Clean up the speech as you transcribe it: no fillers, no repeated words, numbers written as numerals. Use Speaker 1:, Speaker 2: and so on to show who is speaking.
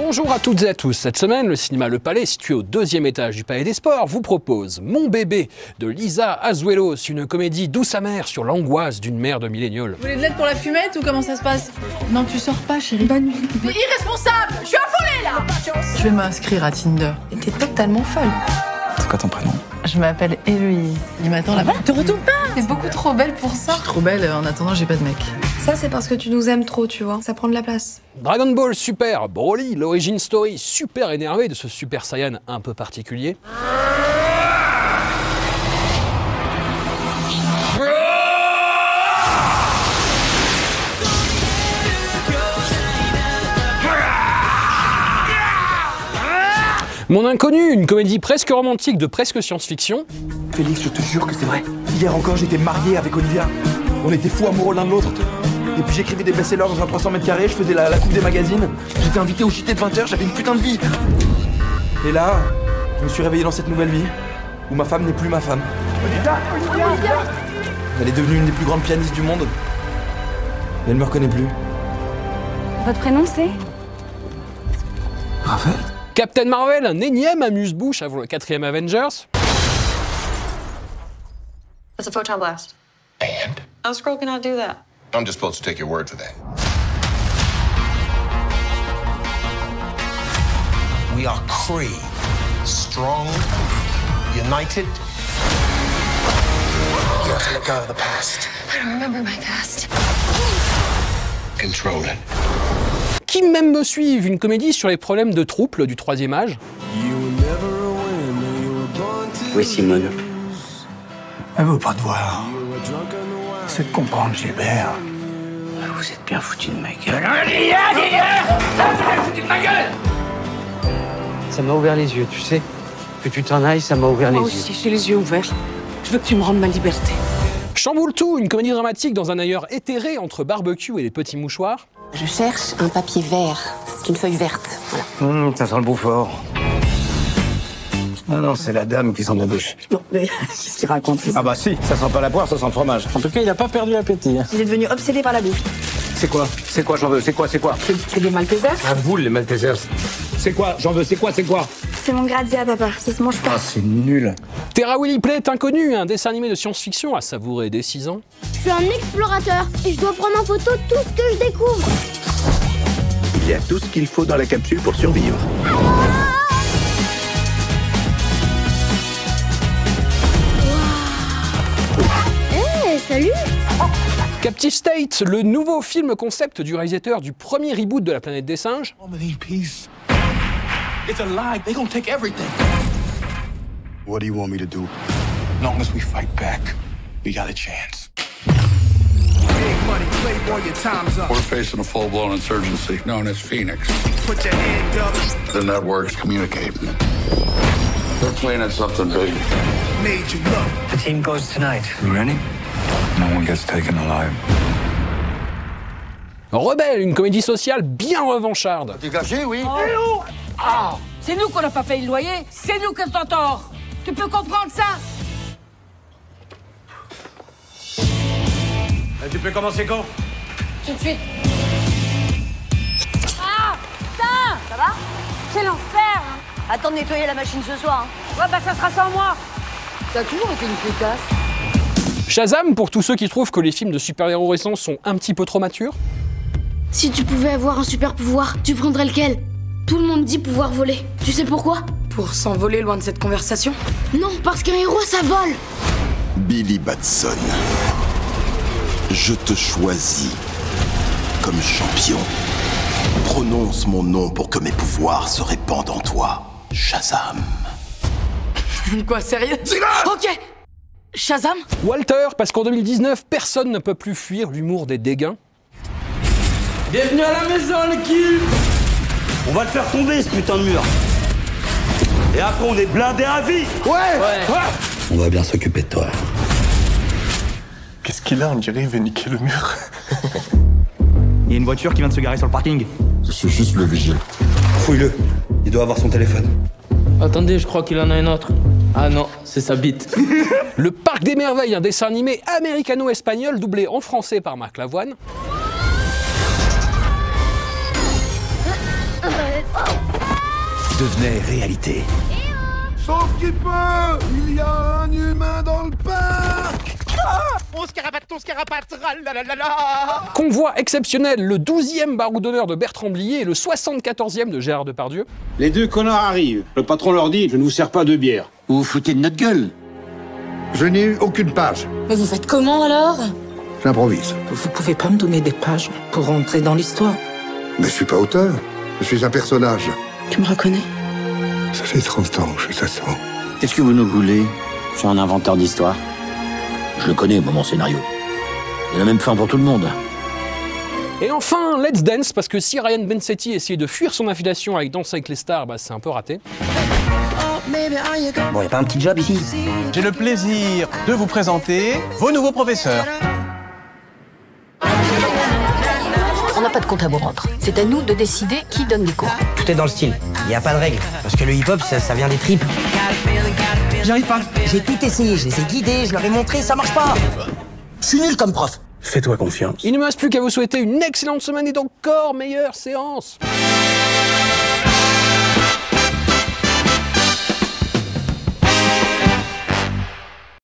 Speaker 1: Bonjour à toutes et à tous. Cette semaine, le cinéma Le Palais, situé au 2e étage du Palais des Sports, vous propose Mon bébé de Lisa Azuelos, une comédie douce amère sur l'angoisse d'une mère de milléniaux.
Speaker 2: Vous voulez de l'aide pour la fumette ou comment ça se passe? Non, tu sors pas, chérie. Bonne nuit. Mais irresponsable! Je suis affolée là! Je vais m'inscrire à Tinder. Et t'es totalement folle.
Speaker 3: C'est quoi ton prénom?
Speaker 2: Je m'appelle Héloïse. Il m'attend là-bas. Te retourne pas! T'es beaucoup trop belle pour ça. Je suis trop belle, en attendant, j'ai pas de mec.
Speaker 4: Ça, c'est parce que tu nous aimes trop, tu vois. Ça prend de la place.
Speaker 1: Dragon Ball Super, Broly, l'origine story super énervé de ce Super Saiyan un peu particulier. Mon Inconnu, une comédie presque romantique de presque science-fiction.
Speaker 3: Félix, je te jure que c'est vrai. Hier encore, j'étais marié avec Olivia. On était fous amoureux l'un de l'autre. Et puis j'écrivais des best-sellers dans un 300 m², je faisais la coupe des magazines. J'étais invité au JT de 20h, j'avais une putain de vie. Et là, je me suis réveillé dans cette nouvelle vie, où ma femme n'est plus ma femme. Olivia. Elle est devenue une des plus grandes pianistes du monde. Et elle me reconnaît plus.
Speaker 5: Votre prénom c'est?
Speaker 3: Raphaël.
Speaker 1: Captain Marvel, un énième amuse-bouche avant le 4e Avengers.
Speaker 6: It's a photon blast.
Speaker 7: And?
Speaker 6: How Skrull cannot do that?
Speaker 7: I'm just supposed to take your word for that. We are Kree. Strong, united. You have to let go of the past.
Speaker 6: I don't remember my past.
Speaker 7: Control it.
Speaker 1: Qui m'aime me suive, une comédie sur les problèmes de troubles du 3e âge.
Speaker 8: Oui, Simone.
Speaker 9: Elle veut pas te voir. C'est de comprendre, Gilbert.
Speaker 8: Vous êtes bien foutu de ma gueule. Ça m'a ouvert les yeux, tu sais. Que tu t'en ailles, ça m'a ouvert les yeux.
Speaker 5: Moi aussi, j'ai les yeux ouverts. Je veux que tu me rendes ma liberté.
Speaker 1: Chamboule tout, une comédie dramatique dans un ailleurs éthéré entre barbecue et les petits mouchoirs.
Speaker 10: Je cherche un papier vert. C'est une feuille verte. Voilà.
Speaker 9: Ça sent le Beaufort. Ah non, c'est la dame qui sent la bouche.
Speaker 10: Non, mais qu'est-ce qu'il raconte?
Speaker 9: Ah bah si, ça sent pas la poire, ça sent le fromage. En tout cas, il a pas perdu l'appétit.
Speaker 10: Il est devenu obsédé par la bouffe.
Speaker 9: C'est quoi? C'est quoi, j'en veux? C'est quoi?
Speaker 10: C'est des Maltesers?
Speaker 9: À vous, les Maltesers. C'est quoi? J'en veux, c'est quoi?
Speaker 4: C'est mon grazia, papa. Ça se mange pas.
Speaker 9: Ah, c'est nul.
Speaker 1: Terra Willy Plate Inconnu, un dessin animé de science-fiction à savourer dès 6 ans.
Speaker 11: Je suis un explorateur et je dois prendre en photo tout ce que je découvre.
Speaker 9: Il y a tout ce qu'il faut dans la capsule pour survivre.
Speaker 11: Hey, salut!
Speaker 1: Captive State, le nouveau film concept du réalisateur du premier reboot de La Planète des Singes.
Speaker 3: It's alive. They gonna take everything.
Speaker 9: What do you want me to do?
Speaker 3: As long as we fight back, we got a chance. Big money, playboy, your time's up.
Speaker 12: We're facing a full-blown insurgency known as Phoenix.
Speaker 3: Put your hand up.
Speaker 12: The networks communicate. They're planning something big.
Speaker 3: Made you look.
Speaker 8: The team goes tonight.
Speaker 9: You ready? No one gets taken alive.
Speaker 1: Rebelle, une comédie sociale bien revancharde.
Speaker 3: Dégagé, oui.
Speaker 5: Allô? Ah, c'est nous qu'on n'a pas payé le loyer, c'est nous qui t'en tort. Tu peux comprendre ça?
Speaker 3: Tu peux commencer quand?
Speaker 5: Tout de suite. Ah, putain! Ça va? Quel enfer, hein?
Speaker 10: Attends de nettoyer la machine ce soir.
Speaker 5: Ouais, bah ça sera sans moi. Ça a toujours été une pétasse.
Speaker 1: Shazam, pour tous ceux qui trouvent que les films de super-héros récents sont un petit peu trop matures.
Speaker 11: Si tu pouvais avoir un super pouvoir, tu prendrais lequel? Tout le monde dit pouvoir voler. Tu sais pourquoi?
Speaker 2: Pour s'envoler loin de cette conversation?
Speaker 11: Non, parce qu'un héros, ça vole.
Speaker 13: Billy Batson, je te choisis comme champion. Prononce mon nom pour que mes pouvoirs se répandent en toi. Shazam.
Speaker 2: Quoi, sérieux? Ok. Shazam?
Speaker 1: Walter, parce qu'en 2019, personne ne peut plus fuir l'humour des dégains.
Speaker 8: Bienvenue à la maison, l'équipe. On va le faire tomber, ce putain de mur. Et après, on est blindés à vie.
Speaker 3: Ouais.
Speaker 8: On va bien s'occuper de toi.
Speaker 3: Qu'est-ce qu'il a? On dirait il veut niquer le mur.
Speaker 8: Il y a une voiture qui vient de se garer sur le parking.
Speaker 7: Je suis juste le vigile.
Speaker 8: Fouille-le. Il doit avoir son téléphone.
Speaker 14: Attendez, je crois qu'il en a un autre. Ah non, c'est sa bite.
Speaker 1: Le Parc des Merveilles, un dessin animé américano-espagnol doublé en français par Marc Lavoine.
Speaker 3: devenait réalité.
Speaker 15: Sauf qu'il peut, il y a un humain dans le parc.
Speaker 16: On scarapate, tralalala.
Speaker 1: Convoi exceptionnel, le 12e baroud d'honneur de Bertrand Blier et le 74e de Gérard Depardieu.
Speaker 17: Les deux connards arrivent. Le patron leur dit, je ne vous sers pas de bière.
Speaker 18: Vous vous foutez de notre gueule?
Speaker 15: Je n'ai eu aucune page.
Speaker 5: Mais vous faites comment alors?
Speaker 15: J'improvise.
Speaker 2: Vous pouvez pas me donner des pages pour rentrer dans l'histoire?
Speaker 15: Mais je suis pas auteur. Je suis un personnage.
Speaker 2: Tu me reconnais?
Speaker 15: Ça fait 30 ans que je fais ça.
Speaker 18: Qu'est-ce que vous nous voulez? Je suis un inventeur d'histoire. Je le connais, mon scénario. Il a même fait un pour tout le monde.
Speaker 1: Et enfin, Let's Dance, parce que si Ryan Bensetti essayait de fuir son affiliation avec Danse avec les stars, bah c'est un peu raté.
Speaker 18: Bon, y a pas un petit job ici?
Speaker 19: J'ai le plaisir de vous présenter vos nouveaux professeurs.
Speaker 5: On n'a pas de compte à vous rendre. C'est à nous de décider qui donne les cours.
Speaker 18: Tout est dans le style. Il n'y a pas de règle. Parce que le hip-hop, ça vient des tripes. J'arrive pas. J'ai tout essayé, je les ai guidés, je leur ai montré, ça marche pas. Je suis nul comme prof.
Speaker 3: Fais-toi confiance.
Speaker 1: Il ne me reste plus qu'à vous souhaiter une excellente semaine et d'encore meilleure séance.